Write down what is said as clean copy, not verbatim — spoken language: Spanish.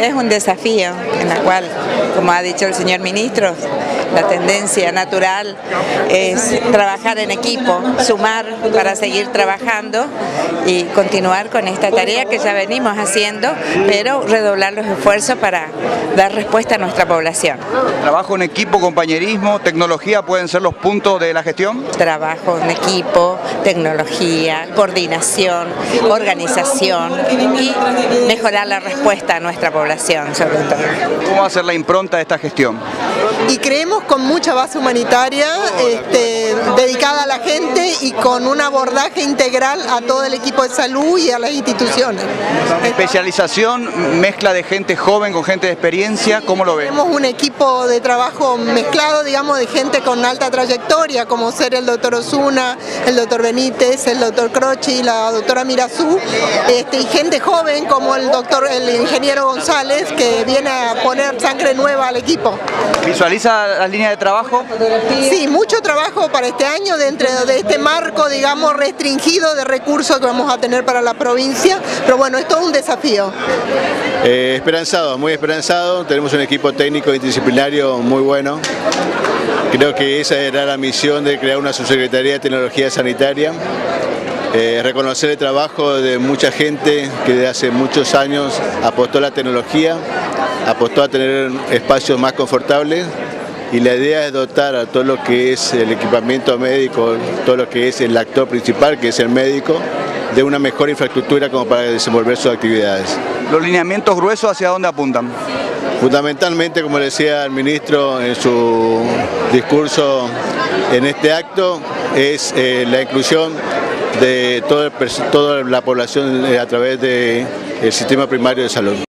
es un desafío en el cual, como ha dicho el señor ministro, la tendencia natural es trabajar en equipo, sumar para seguir trabajando y continuar con esta tarea que ya venimos haciendo, pero redoblar los esfuerzos para dar respuesta a nuestra población. ¿Trabajo en equipo, compañerismo, tecnología pueden ser los puntos de la gestión? Trabajo en equipo, tecnología, coordinación, organización y mejorar la respuesta a nuestra población, sobre todo. ¿Cómo va a ser la impronta de esta gestión? Y creemos con mucha base humanitaria, dedicada a la gente y con un abordaje integral a todo el equipo de salud y a las instituciones. Especialización, mezcla de gente joven con gente de experiencia, ¿cómo lo ven? Tenemos un equipo de trabajo mezclado, digamos, de gente con alta trayectoria, como ser el doctor Osuna, el doctor Benítez, el doctor Croci, la doctora Mirazú, y gente joven como el ingeniero González, que viene a poner sangre nueva al equipo. ¿Visualiza la línea de trabajo? Sí, mucho trabajo para este año dentro de este marco, digamos, restringido de recursos que vamos a tener para la provincia, pero bueno, es todo un desafío. Esperanzado, muy esperanzado, tenemos un equipo técnico interdisciplinario muy bueno. Creo que esa era la misión de crear una subsecretaría de tecnología sanitaria. Reconocer el trabajo de mucha gente que desde hace muchos años apostó a la tecnología, apostó a tener espacios más confortables, y la idea es dotar a todo lo que es el equipamiento médico, todo lo que es el actor principal, que es el médico, de una mejor infraestructura como para desenvolver sus actividades. ¿Los lineamientos gruesos hacia dónde apuntan? Fundamentalmente, como decía el ministro en su discurso en este acto, es la inclusión de toda la población a través del sistema primario de salud.